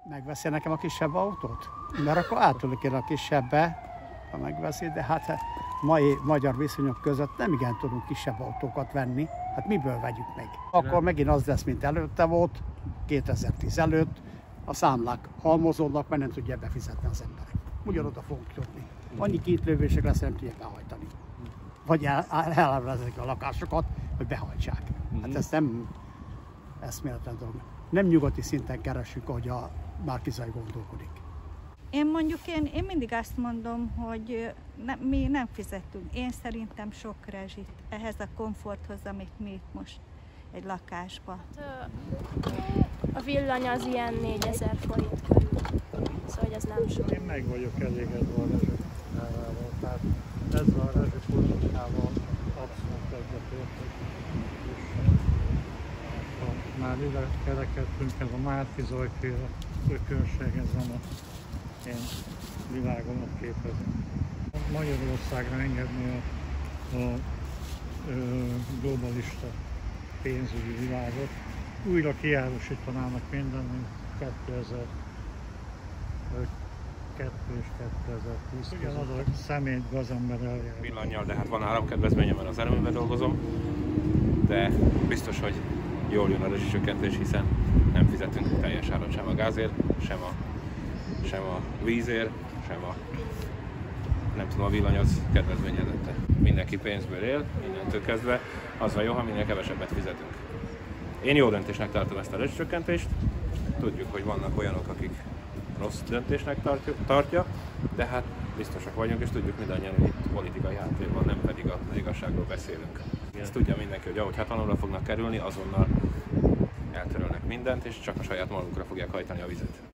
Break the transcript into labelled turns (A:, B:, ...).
A: Megveszi nekem a kisebb autót? Mert akkor átülök én a kisebbbe, ha megveszi, de hát mai magyar viszonyok között nem igen tudunk kisebb autókat venni. Hát miből vegyük meg? Akkor megint az lesz, mint előtte volt, 2010 előtt, a számlák halmozódnak, mert nem tudja befizetni az emberek. Ugyanoda fogunk jutni. Annyi kétlövések lesz, nem tudja behajtani. Vagy elvezetik a lakásokat, hogy behajtsák. Hát ez nem eszméletlen dolog. Nem nyugati szinten keresünk, ahogy a Márki-Zay gondolkodik.
B: Én mindig azt mondom, hogy mi nem fizetünk. Én szerintem sok rezsit ehhez a komforthoz, amit mi itt most egy lakásba.
C: A villany az ilyen 4000 forint körül, szóval ez nem sok.
D: Én meg vagyok elégedve a rezsikárával, tehát ezzel a rezsipolitikával abszolút egyetértek. Már ide kerekedtünk, ez a Márki-Zay féle ökönség, ez nem a én világomat képezi. Magyarországra engedni a globalista pénzügyi világot, újra kiárusítanának minden, mint 2002 és 2010. Ugyanaz a személy gazember eljár.
E: Villannyal, de hát van áramkedvezményem, mert az erőműben dolgozom, de biztos, hogy jól jön a rezsicsökkentés, hiszen nem fizetünk teljes árat sem a gázért, sem a vízért, sem a villany az kedvezményezette. Mindenki pénzből él, mindentől kezdve, az a jó, ha minél kevesebbet fizetünk. Én jó döntésnek tartom ezt a rezsicsökkentést, tudjuk, hogy vannak olyanok, akik rossz döntésnek tartja, de hát biztosak vagyunk, és tudjuk mindannyian, hogy itt politikai háttér van, nem pedig a igazságról beszélünk. Ezt tudja mindenki, hogy ahogy hatalomra fognak kerülni, azonnal eltörölnek mindent, és csak a saját magukra fogják hajtani a vizet.